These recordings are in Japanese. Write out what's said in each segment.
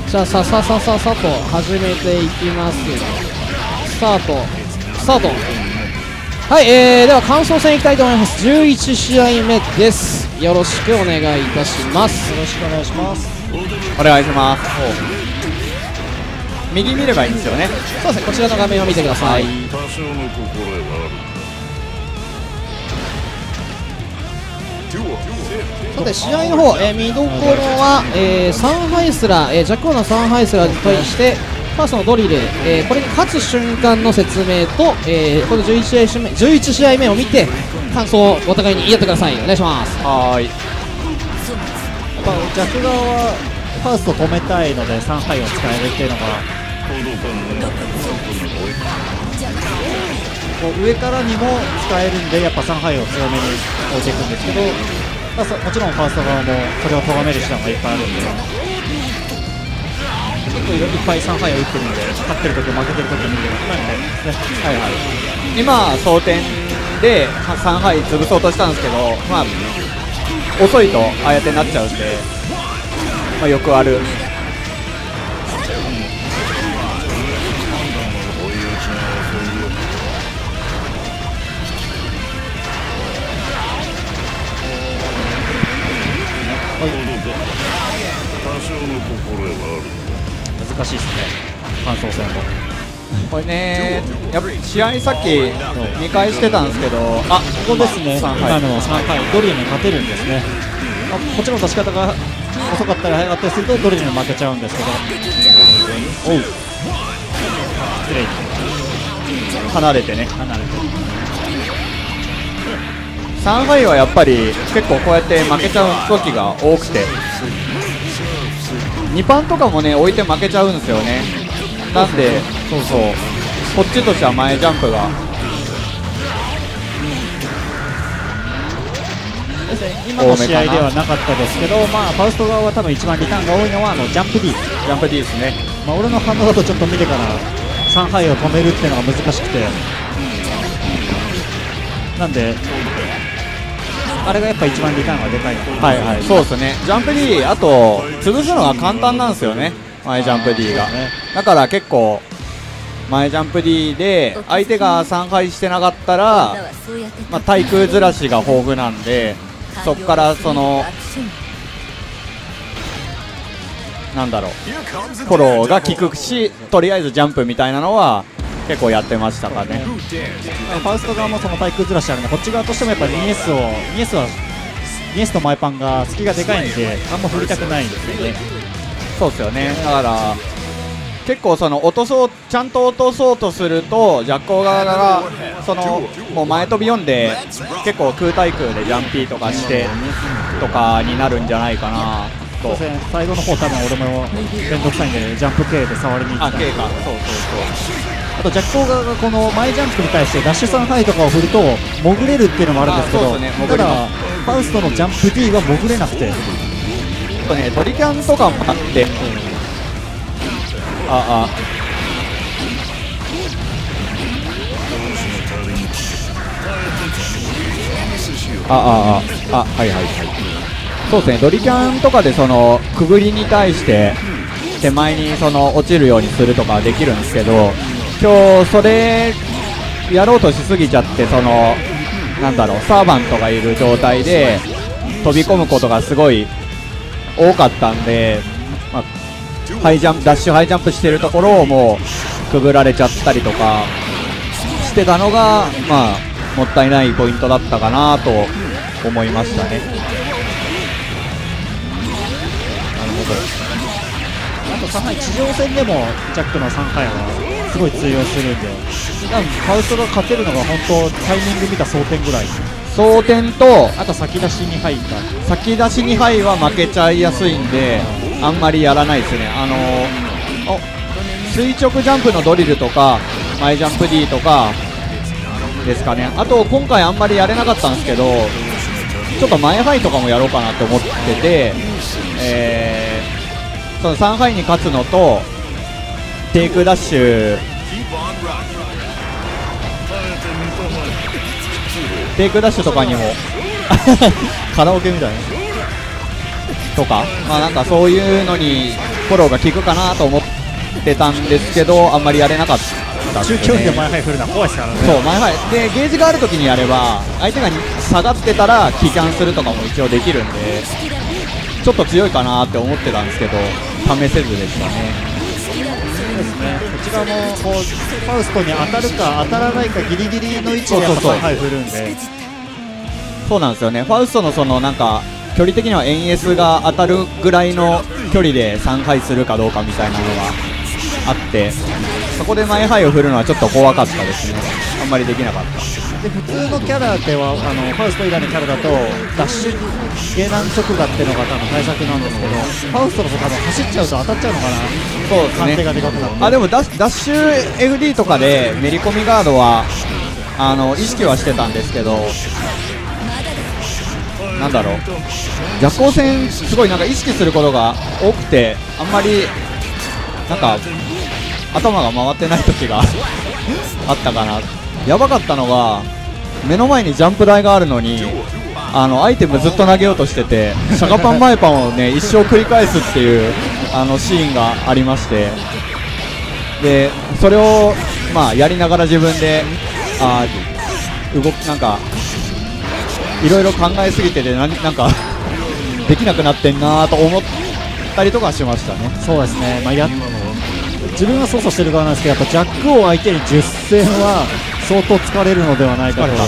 じゃあさと始めていきます。スタート。はい、では感想戦いきたいと思います。11試合目です。よろしくお願いいたします。 よろしくお願いします。 お願いします。右見ればいいんですよね。 そうですね、こちらの画面を見てください。さて試合の方、見どころは、サンハイスラー、ジャックオーナーサンハイスラーに対してファーストのドリル、これに勝つ瞬間の説明と、この11試合目を見て感想をお互いに言い合ってください。お願いします。 はい。 やっぱジャック側はファースト止めたいので3杯を使えるっていうのがこう上からにも使えるんで、やっぱ3杯を強めに置いていくんですけど、もちろんファースト側もそれを咎める手段がいっぱいあるんで、結構いっぱい3杯を打ってるんで、勝ってるとき負けてるとき見てるですね。 はいはい。今争点で3敗潰そうとしたんですけど、まあ遅いとああやってなっちゃうんで、まあよくある。 難しいですね、感想戦も。 これね、やっぱり試合さっき見返してたんですけど、 ここですね、 まあ今の3回ドリルに勝てるんですね。もちろん出し方が遅かったり早かったりするとドリルに負けちゃうんですけど、失礼、 離れてね。 離れて 3敗はやっぱり結構こうやって負けちゃう時が多くて、2パンとかもね置いて負けちゃうんですよね。なんでそうこっちとしては前ジャンプが今の試合ではなかったですけど、ファースト側は多分一番リターンが多いのはジャンプ D ですね。 俺の反応だとちょっと見てから3敗を止めるっていうのが難しくて、なんであれがやっぱ一番リターンがでかいの。 はいはい、そうですね。ジャンプ D あと潰すのが簡単なんですよね、前ジャンプ D が。だから結構前ジャンプ D で相手が3敗してなかったら、対空ずらしが豊富なんで、そこからそのなんだろう、フォローが効くし、とりあえずジャンプみたいなのは結構やってましたかね。 ファースト側もその対空ずらしあるので、こっち側としてもやっぱりニエスと前パンが隙がでかいんで、あんま振りたくないんですよね。 そうですよね。だから結構そのちゃんと落とそうとすると、ジャッコ側がそのもう前飛び読んで結構空対空でジャンピーとかしてとかになるんじゃないかなと。 最後の方多分俺も面倒くさいんでジャンプ系で触りに行った。 K か。 あとジャッコ側がこの前ジャンプに対してダッシュ3ハイとかを振ると潜れるっていうのもあるんですけど、ただファーストのジャンプ D は潜れなくて、 トリキャンとかもあって、はいはいはい。そうですね、ドリキャンとかでそのくぐりに対して手前にその落ちるようにするとかできるんですけど、今日それやろうとしすぎちゃって、そのなんだろう、サーバントがいる状態で飛び込むことがすごい多かったんで、ダッシュハイジャンプしてるところをもうくぐられちゃったりとかしてたのが、もったいないポイントだったかなと思いましたね。 あと3敗地上戦でもジャックの3敗はすごい通用するんで、ファウストが勝てるのが本当タイミング見た争点ぐらい。 争点とあと先出し2敗か。 先出し2敗は負けちゃいやすいんで、あんまりやらないですね。垂直ジャンプのドリルとか前ジャンプ D とかですかね。あと今回あんまりやれなかったんですけど、ちょっと前ハイとかもやろうかなって思ってて、その3ハイに勝つのとテイクダッシュとかにもカラオケみたいなとか、まあなんかそういうのにフォローが効くかなと思ってたんですけど、あんまりやれなかったですね。 中距離で前ハイ振るのは怖いですからね。 そう前ハイでゲージがあるときにやれば相手が下がってたらキャンするとかも一応できるんで、ちょっと強いかなって思ってたんですけど試せずでしたね。 そうですね、こちらもこうファウストに当たるか当たらないかギリギリの位置でやっぱ前ハイ振るんで、 そうなんですよね。ファウストのそのなんか距離的には NS が当たるぐらいの距離で3回するかどうかみたいなのがあって、そこで前ハイを振るのはちょっと怖かったですね。あんまりできなかった。 で普通のキャラではファウスト以外のキャラだとダッシュ下段直打っていうのが多分対策なんですけど、ファウストのと多分走っちゃうと当たっちゃうのかな。 そうですね、 判定がでかくなって、 でもダッシュ FD とかでめり込みガードは意識はしてたんですけど、なんだろう、逆光戦すごいなんか意識することが多くて、あんまりなんか頭が回ってない時があったかな。やばかったのが目の前にジャンプ台があるのにアイテムずっと投げようとしてて、シャガパン前パンをね一生繰り返すっていうシーンがありまして、でそれをまあやりながら自分でなんかいろいろ考えすぎててなんかできなくなってんなと思ったりとかしましたね。 そうですね、自分は操作してる側なんですけど、やっぱジャックを相手に10戦は相当疲れるのではないかと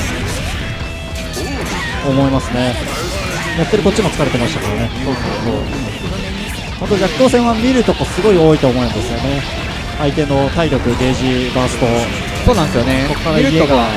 思いますね。やってるこっちも疲れてましたからね。本当ジャック戦は見るとこすごい多いと思うんですよね。相手の体力、ゲージ、バースト、 そうなんですよね。 ここから家が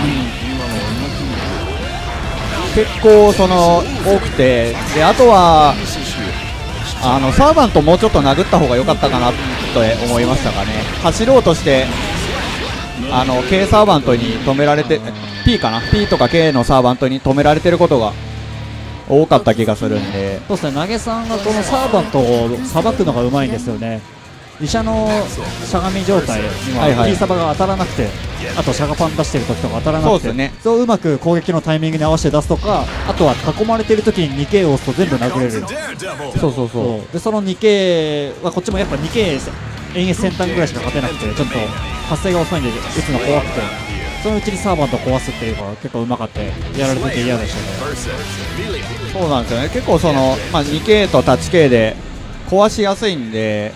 結構多くて、であとはサーバントもうちょっと殴った方が良かったかなと思いましたかね。走ろうとしてK サーバントに止められて P かな P とか K のサーバントに止められてることが多かった気がするんで、 そうですね、投げさんがこのサーバントをさばくのがうまいんですよね。医者のしゃがみ状態には P サバが当たらなくて、あとシャガパン出してる時とか当たらなくて、そううまく攻撃のタイミングに合わせて出すとか、あとは囲まれてる時に 2K を押すと全部殴れる。でその 2K はこっちもやっぱ 2K 延々先端ぐらいしか勝てなくて、ちょっと発生が遅いんで打つの怖くて、そのうちにサーバント壊すっていうか結構うまかったやられてて嫌でしたね。 そうなんですよね。結構2K とタッチ K で壊しやすいんで、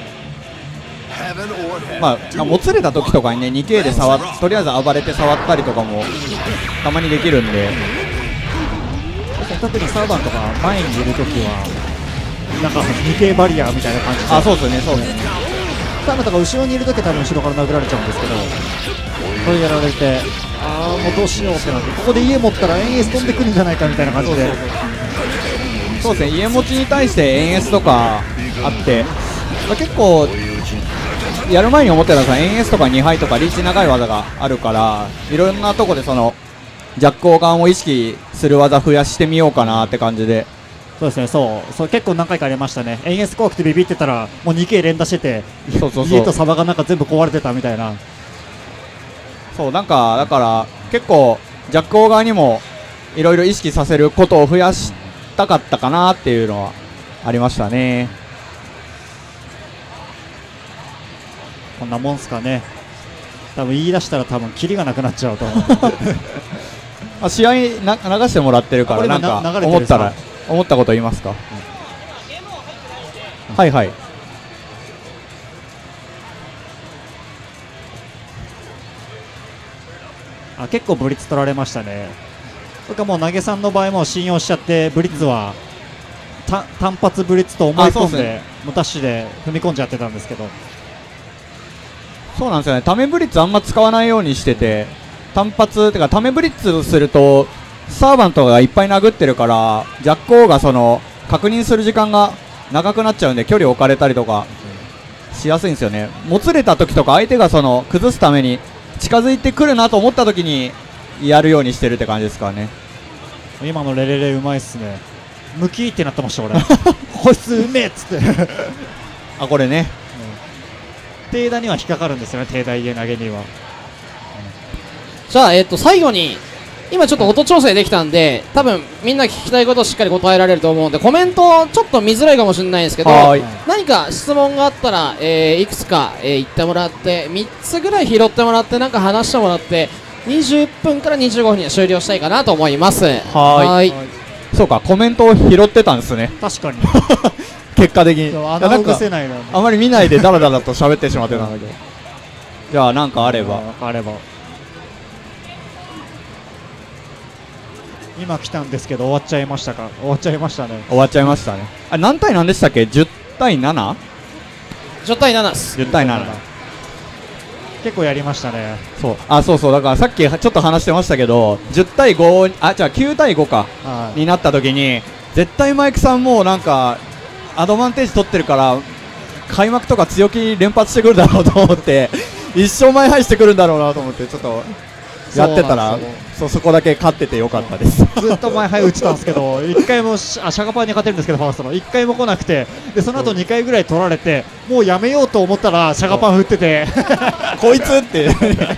もつれた時とかにね 2K でとりあえず暴れて触ったりとかもたまにできるんで、 特にサーバンとか前にいる時はなんか 2K バリアみたいな感じで、 そうですね、そうですね。 サーバンとか後ろにいる時は多分後ろから殴られちゃうんですけど、これやられてもうどうしようってなって、ここで家持ったら延々飛んでくるんじゃないかみたいな感じで、 そうですね、家持ちに対して延々とかあって、結構やる前に思ってたのは延々とか2敗とかリーチ長い技があるから、いろんなとこでジャックオーガンを意識する技増やしてみようかなって感じで。 そうですね、そう結構何回かありましたね。延々怖くてビビってたらもう 2K 連打してて、家とサバがなんか全部壊れてたみたいな。 なんかだから結構ジャックオーガンにもいろいろ意識させることを増やしたかったかなっていうのはありましたね。 こんなもんすかね。多分言い出したら多分キリがなくなっちゃうと思う。 試合流してもらってるから、なんか思ったこと言いますか。はいはい。 結構ブリッツ取られましたね。それかもう投げさんの場合も信用しちゃってブリッツは単発ブリッツと思い込んでもうダッシュで踏み込んじゃってたんですけど、 そうなんですよね。ためブリッツあんま使わないようにしてて、単発ってかためブリッツするとサーバントがいっぱい殴ってるからジャックオーが確認する時間が長くなっちゃうんで距離置かれたりとかしやすいんですよね。もつれた時とか相手が崩すために近づいてくるなと思った時にやるようにしてるって感じですからね。 今のレレレうまいっすね。ムキーってなってました俺。こいつうめえっつってこれね、 定打には引っかかるんですよね。定打家投げには。 じゃあ最後に今ちょっと音調整できたんで、多分みんな聞きたいことをしっかり答えられると思うんで、コメントちょっと見づらいかもしれないんですけど、何か質問があったら、いくつか、言ってもらって、3つぐらい拾ってもらって、なんか話してもらって、20分から25分に終了したいかなと思います。 はい。そうか、コメントを拾ってたんですね。 確かに。 結果的に。 なんかあまり見ないでダラダラと喋ってしまってたんだけど。じゃあ、なんかあれば。 今来たんですけど終わっちゃいましたか。終わっちゃいましたね。 終わっちゃいましたね。あ、何対何でしたっけ。10対 7？ 10対7です。 10対7。 結構やりましたね。 そうだからさっきちょっと話してましたけど、10対5、じゃあ9対5かになった時に、絶対マイクさんもなんかアドバンテージ取ってるから開幕とか強気連発してくるだろうと思って一生前配してくるんだろうなと思ってちょっとやってたら、そこだけ勝っててよかったです。 ずっと前配打ってたんですけど、1回もシャガパンに勝てるんですけど、ファーストの1回も来なくて、でその後2回ぐらい取られて、もうやめようと思ったらシャガパン振っててこいつって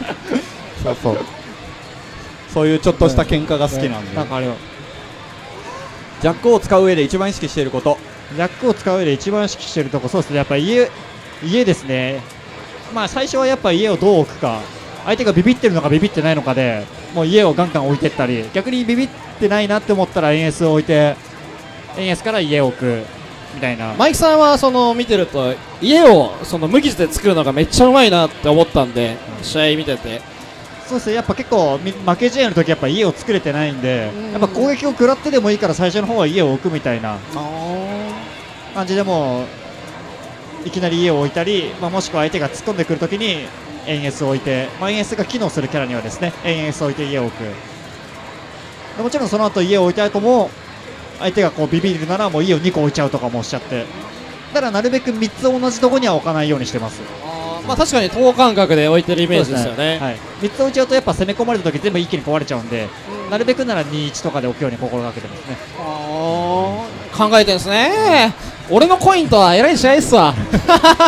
そういうちょっとした喧嘩が好きなんで。 なんかあれはジャックを使う上で一番意識していること。 ジャックを使う上で一番意識しているとこ、そうですね、やっぱり家ですね。まあ最初はやっぱ家をどう置くか、相手がビビってるのかビビってないのかで、もう家をガンガン置いていったり、逆にビビってないなって思ったら円安を置いて、円安から家を置くみたいな。 マイクさんはその見てると家をその無傷で作るのがめっちゃうまいなって思ったんで、試合見てて。 そうですね、やっぱ結構負け試合の時やっぱ家を作れてないんで、やっぱ攻撃を食らってでもいいから最初の方は家を置くみたいな感じで、もいきなり家を置いたり、もしくは相手が突っ込んでくる時に円安を置いて、円安が機能するキャラにはですね、円安を置いて家を置く。もちろんその後家を置いた後も相手がこうビビるならもう家を2個置いちゃうとかもおっしゃって、だからなるべく3つ同じところには置かないようにしてます。 確かに等間隔で置いてるイメージですよね。 はい、3つ置いちゃうとやっぱ攻め込まれた時全部一気に壊れちゃうんで、なるべくなら2-1とかで置くように心がけてますね。 考えてるんですね。俺のコインとはえらい試合っすわ。 フ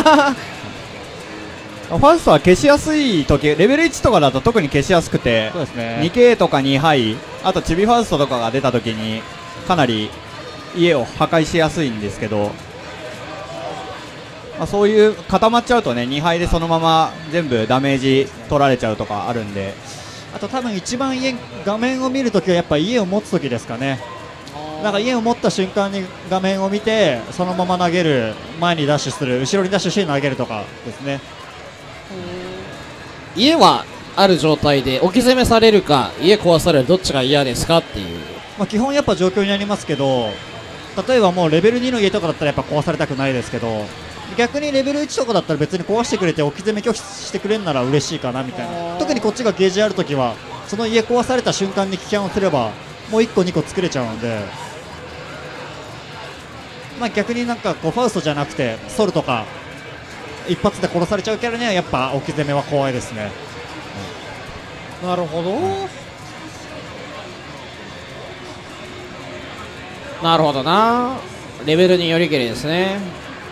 ァーストは消しやすい時、レベル1とかだと特に消しやすくて、 そうですね、 2K とか2ハイ、あとチビファーストとかが出た時にかなり家を破壊しやすいんですけど、そういう固まっちゃうとね、2敗でそのまま全部ダメージ取られちゃうとかあるんで、 あと多分一番画面を見るときはやっぱ家を持つときですかね。なんか家を持った瞬間に画面を見てそのまま投げる、前にダッシュする、後ろにダッシュして投げるとかですね。 家はある状態で置き攻めされるか家壊される、どっちが嫌ですかっていう、 基本やっぱ状況になりますけど、例えばもうレベル2の家とかだったらやっぱ壊されたくないですけど、逆にレベル1とかだったら別に壊してくれて置き攻め拒否してくれるなら嬉しいかなみたいな。特にこっちがゲージあるときはその家壊された瞬間に棄権をすればもう1個2個作れちゃうので、逆になんかこうファウストじゃなくてソルとか一発で殺されちゃうキャラにはやっぱ置き攻めは怖いですね。 なるほど、なるほどな。レベルによりけりですね。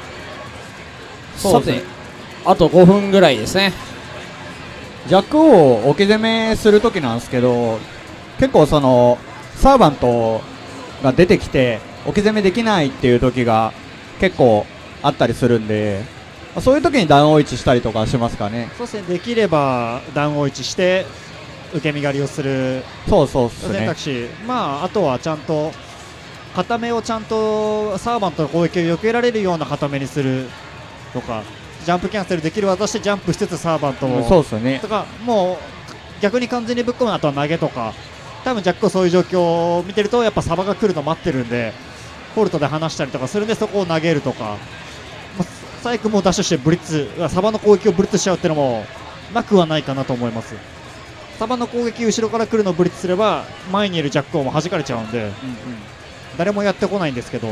さて、あと5分ぐらいですね。 ジャックを置き攻めするときなんですけど、結構そのサーバントが出てきて置き攻めできないっていう時が結構あったりするんで、そういう時にダウン置いしたりとかしますかね。 そうですね、できればダウン置いして受け身狩りをする選択肢、あとはちゃんと固めをちゃんとサーバントの攻撃を避けられるような固めにするとか、ジャンプキャンセルできる技してジャンプしつつサーバントを、 そうですね、 とか、もう逆に完全にぶっ込む、あとは投げとか、多分ジャックそういう状況を見てるとやっぱサバが来るの待ってるんでフォルトで離したりとかするんで、そこを投げるとか、サイクもダッシュしてブリッツ、サバの攻撃をブリッツしちゃうっていうのもなくはないかなと思います。サバの攻撃後ろから来るのをブリッツすれば前にいるジャックも弾かれちゃうんで、誰もやってこないんですけど、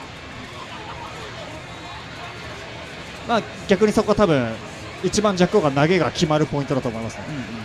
逆にそこは多分一番ジャックが投げが決まるポイントだと思いますね。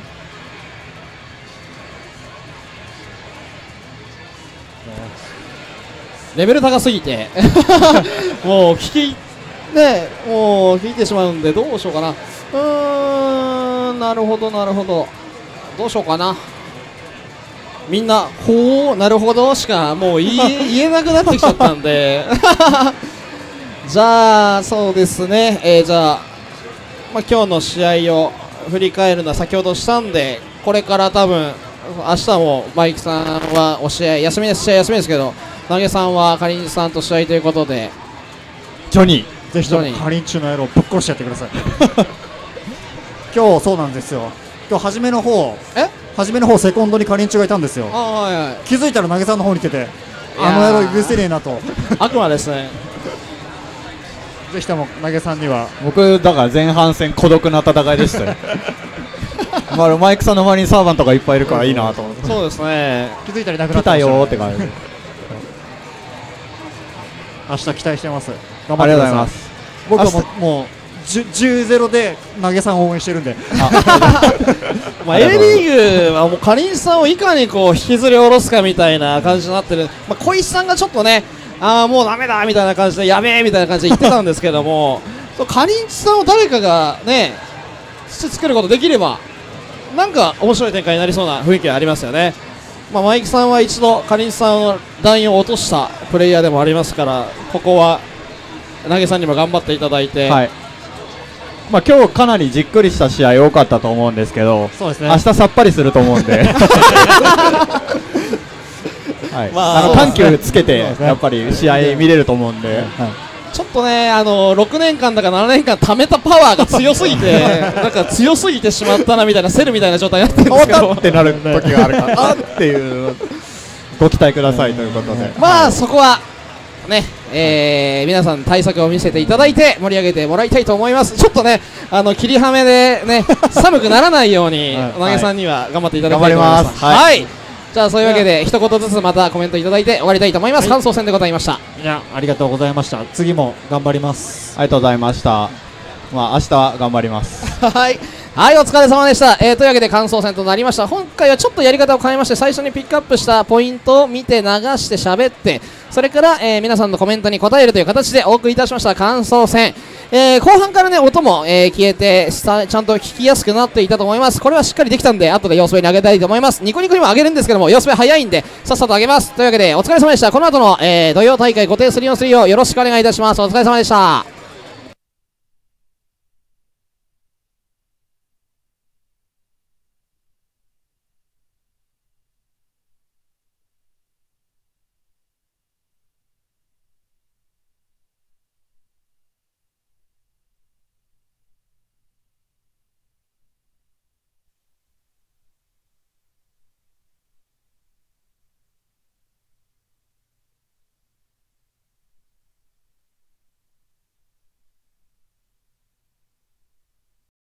レベル高すぎてもう聞いてしまうんでどうしようかな。なるほどなるほど、どうしようかな。 みんなほうなるほどしかもう言えなくなってきちゃったんでじゃあそうですね、じゃあ、今日の試合を振り返るのは先ほどしたんで、これから多分明日もマイクさんは試合休みですけど、投げさんはかりんさんと試合ということで、 ジョニーぜひともかりんちゅうの野郎ぶっ殺してやってください今日そうなんですよ。今日初めの方セコンドにかりんちゅうがいたんですよ。 はいはい、 気づいたら投げさんの方に来てて、あの野郎許せねえなと悪魔ですねぜひとも投げさんには。 僕だから前半戦孤独な戦いでしたよマイクさんの周りにサーバントがいっぱいいるからいいなと思って。 そうですね、 気づいたらいなくな来たってましたね。 よーって感じで明日期待してます。 ありがとうございます。 僕はもう10-0で投げさんを応援してるんで A リーグはもうかりんさんをいかにこう引きずり下ろすかみたいな感じになってる、小石さんがちょっとね、もうダメだみたいな感じで、やべえみたいな感じで言ってたんですけどもかりんさんを誰かがね作ることできればなんか面白い展開になりそうな雰囲気がありますよね。マイクさんは一度かりんさんのラインを落としたプレイヤーでもありますから、ここは投げさんにも頑張っていただいて、 はい、今日かなりじっくりした試合多かったと思うんですけど、 そうですね、 明日さっぱりすると思うんではい、緩急つけてやっぱり試合見れると思うんで、 ちょっとね、6年間だか7年間貯めたパワーが強すぎてなんか強すぎてしまったなみたいな、セルみたいな状態になってるんですけどってなる時があるからあっていうご期待くださいということで、 そこはね、皆さん対策を見せていただいて盛り上げてもらいたいと思います。ちょっとね、切りはめでね寒くならないように投げさんには頑張っていただきたいと思います。はい、じゃあそういうわけで一言ずつまたコメントいただいて終わりたいと思います。感想戦でございました。 いや、ありがとうございました。次も頑張ります。 ありがとうございました。明日は頑張りますはいはい、お疲れ様でした。というわけで感想戦となりました。今回はちょっとやり方を変えまして、最初にピックアップしたポイントを見て流して喋って、それから、皆さんのコメントに答えるという形でお送りいたしました感想戦。後半からね音も、消えてちゃんと聞きやすくなっていたと思います。これはしっかりできたんで後で様子見に上げたいと思います。ニコニコにも上げるんですけども様子見早いんでさっさと上げます。というわけでお疲れ様でした。この後の、土曜大会固定 3on3 をよろしくお願いいたします。お疲れ様でした。